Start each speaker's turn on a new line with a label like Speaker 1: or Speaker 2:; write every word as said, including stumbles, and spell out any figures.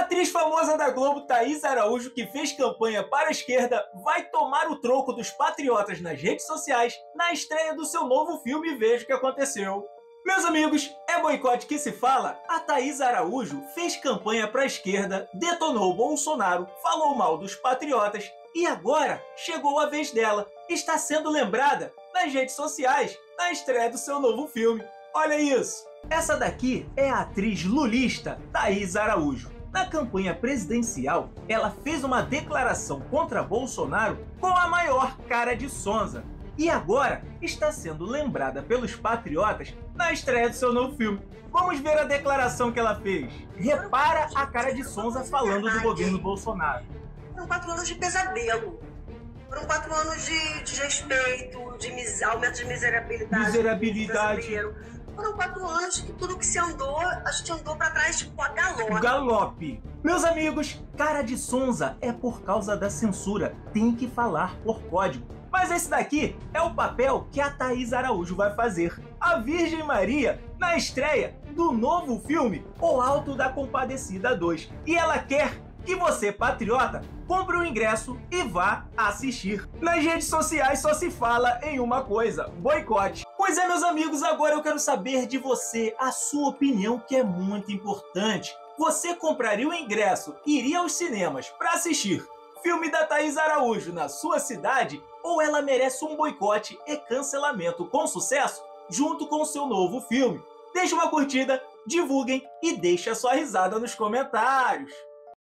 Speaker 1: A atriz famosa da Globo, Thaís Araújo, que fez campanha para a esquerda, vai tomar o troco dos patriotas nas redes sociais na estreia do seu novo filme Veja o que Aconteceu. Meus amigos, é boicote que se fala? A Thaís Araújo fez campanha para a esquerda, detonou Bolsonaro, falou mal dos patriotas e agora chegou a vez dela. Está sendo lembrada nas redes sociais na estreia do seu novo filme. Olha isso! Essa daqui é a atriz lulista Thaís Araújo. Na campanha presidencial, ela fez uma declaração contra Bolsonaro com a maior cara de sonza. E agora está sendo lembrada pelos patriotas na estreia do seu novo filme. Vamos ver a declaração que ela fez. Repara a cara de sonza falando do governo Bolsonaro.
Speaker 2: Foram quatro anos de pesadelo. Foram quatro anos de desrespeito, de mis... aumento de miserabilidade.
Speaker 1: Miserabilidade.
Speaker 2: Foram quatro anos que tudo que se andou, a gente andou pra trás tipo a galope.
Speaker 1: Galope. Meus amigos, cara de sonza é por causa da censura. Tem que falar por código. Mas esse daqui é o papel que a Thaís Araújo vai fazer. A Virgem Maria na estreia do novo filme O Alto da Compadecida dois. E ela quer que você, patriota, compre o ingresso e vá assistir. Nas redes sociais só se fala em uma coisa: boicote. Pois é, meus amigos, agora eu quero saber de você a sua opinião, que é muito importante. Você compraria o ingresso e iria aos cinemas para assistir filme da Thaís Araújo na sua cidade, ou ela merece um boicote e cancelamento com sucesso junto com o seu novo filme? Deixe uma curtida, divulguem e deixe a sua risada nos comentários.